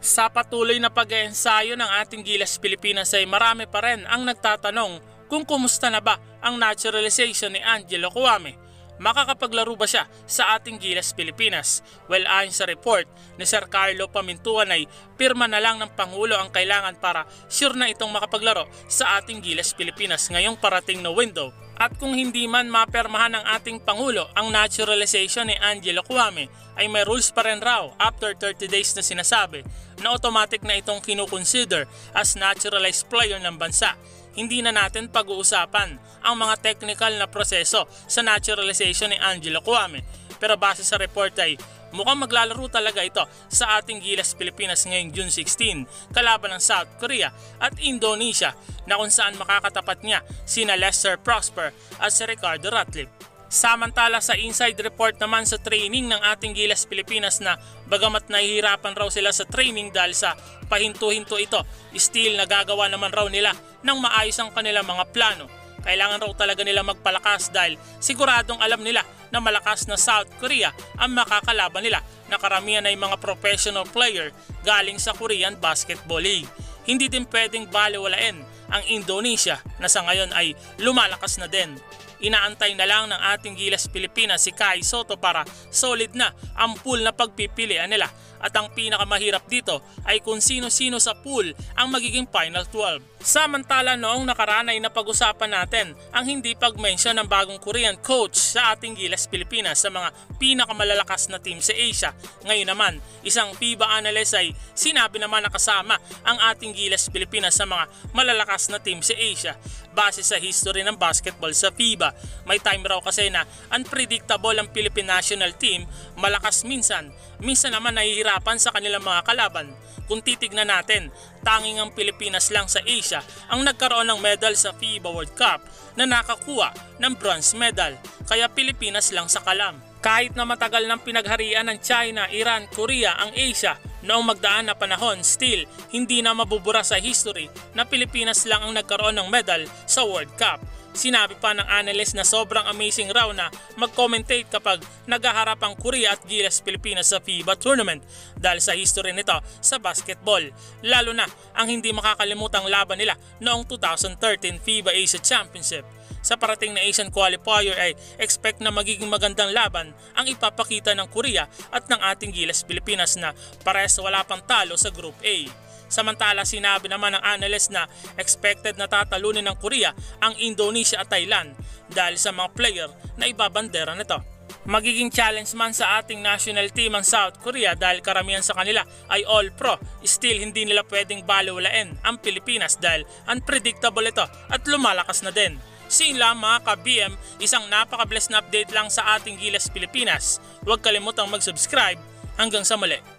Sa patuloy na pag-eensayo ng ating Gilas Pilipinas ay marami pa rin ang nagtatanong kung kumusta na ba ang naturalization ni Angelo Cuame. Makakapaglaro ba siya sa ating Gilas Pilipinas? Well, ayon sa report ni Sir Carlo Pamintuan ay pirma na lang ng Pangulo ang kailangan para sure na itong makapaglaro sa ating Gilas Pilipinas ngayong parating na window. At kung hindi man mapermahan ng ating Pangulo ang naturalization ni Angelo Cuame ay may rules pa rin raw after 30 days na sinasabi na automatic na itong kinukonsider as naturalized player ng bansa. Hindi na natin pag-uusapan ang mga technical na proseso sa naturalization ni Angelo Cuame. Pero base sa report ay mukhang maglalaro talaga ito sa ating Gilas Pilipinas ngayong June 16 kalaban ng South Korea at Indonesia na kung saan makakatapat niya sina Lester Prosper at si Ricardo Ratcliffe. Samantala sa inside report naman sa training ng ating Gilas Pilipinas na bagamat nahihirapan raw sila sa training dahil sa pahinto-hinto ito, still nagagawa naman raw nila ng maayos ang kanilang mga plano. Kailangan raw talaga nila magpalakas dahil siguradong alam nila na malakas na South Korea ang makakalaban nila na karamihan ay mga professional player galing sa Korean Basketball League. Hindi din pwedeng balewalain ang Indonesia na sa ngayon ay lumalakas na din. Inaantay na lang ng ating Gilas Pilipinas si Kai Sotto para solid na ang pool na pagpipilian nila. At ang pinakamahirap dito ay kung sino-sino sa pool ang magiging Final 12. Samantala noong nakaraan ay napag-usapan natin ang hindi pag-mention ng bagong Korean coach sa ating Gilas Pilipinas sa mga pinakamalalakas na team sa Asia. Ngayon naman, isang FIBA analyst ay sinabi naman na kasama ang ating Gilas Pilipinas sa mga malalakas na team sa Asia. Base sa history ng basketball sa FIBA, may time raw kasi na unpredictable ang Philippine national team, malakas minsan naman nahihirapan sa kanilang mga kalaban. Kung titignan natin, tanging ang Pilipinas lang sa Asia ang nagkaroon ng medal sa FIBA World Cup na nakakuha ng bronze medal, kaya Pilipinas lang sa kalam. Kahit na matagal ng pinagharian ng China, Iran, Korea ang Asia noong magdaan na panahon, still hindi na mabubura sa history na Pilipinas lang ang nagkaroon ng medal sa World Cup. Sinabi pa ng analyst na sobrang amazing raw na mag-commentate kapag naghaharap ang Korea at Gilas Pilipinas sa FIBA tournament dahil sa history nito sa basketball. Lalo na ang hindi makakalimutang laban nila noong 2013 FIBA Asia Championship. Sa parating na Asian qualifier ay expect na magiging magandang laban ang ipapakita ng Korea at ng ating Gilas Pilipinas na parehas wala pang talo sa Group A. Samantala sinabi naman ng analyst na expected na tatalunin ng Korea ang Indonesia at Thailand dahil sa mga player na ibabandera nito. Magiging challenge man sa ating national team ang South Korea dahil karamihan sa kanila ay all-pro. Still hindi nila pwedeng balewalain ang Pilipinas dahil unpredictable ito at lumalakas na din. Sila mga ka-BM, isang napaka-blessed na update lang sa ating Gilas Pilipinas. Huwag kalimutang mag-subscribe. Hanggang sa muli.